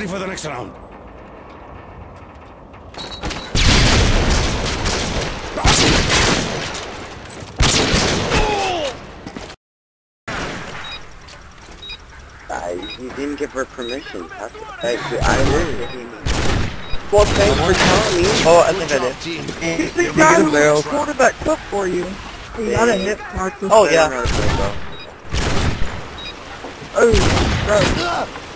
ready for the next round. You didn't give her permission. I didn't. Well, thanks for telling me. Oh, I think I did. The guy who quarterback took for you. He got a hit mark. Oh, yeah. Oh, bro.